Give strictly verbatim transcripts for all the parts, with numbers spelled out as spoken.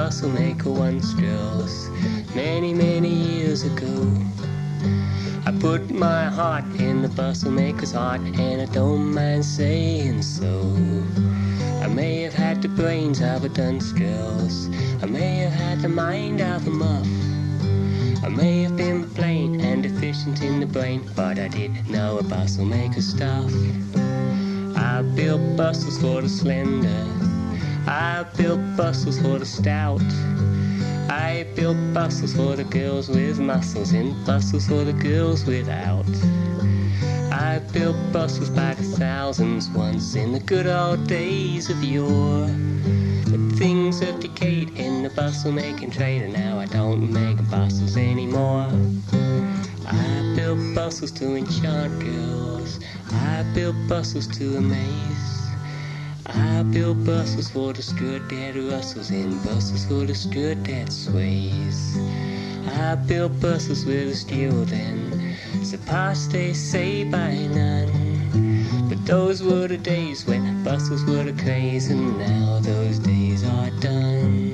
bustle maker once, girls, many, many years ago. I put my heart in the bustle maker's heart, and I don't mind saying so. I may have had the brains of a dunce, girls, I may have had the mind of a muff, I may have been plain and deficient in the brain, but I did know a bustle maker stuff. I built bustles for the slender, I built bustles for the stout, I built bustles for the girls with muscles and bustles for the girls without. I built bustles by the thousands once in the good old days of yore. But things have decayed in the bustle making trade, and now I don't make bustles anymore. I built bustles to enchant girls, I built bustles to amaze, I built bustles for the skirt that rustles and bustles for the skirt that sways. I built bustles with a steel then, surpassed they say by none. But those were the days when bustles were the craze, and now those days are done.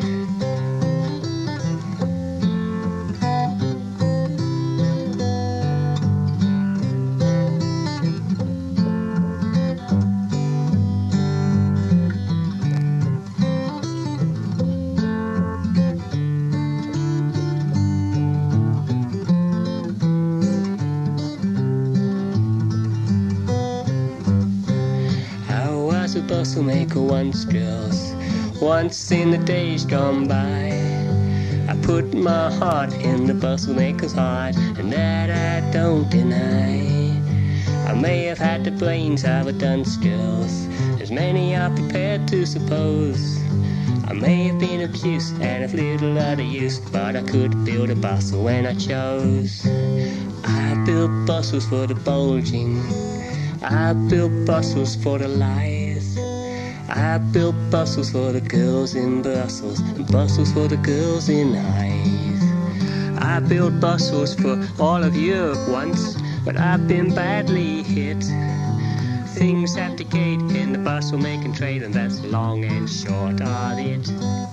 A bustle maker once, girls, once in the days gone by. I put my heart in the bustle maker's heart, and that I don't deny. I may have had the brains of a dunce, girls, as many are prepared to suppose. I may have been obtuse and of little other use, but I could build a bustle when I chose. I built bustles for the bulging, I built bustles for the lithe, I built bustles for the girls in Brussels and bustles for the girls in Hythe. I built bustles for all of Europe once, but I've been badly hit. Things have decayed in the bustle making trade, and that's long and short of it.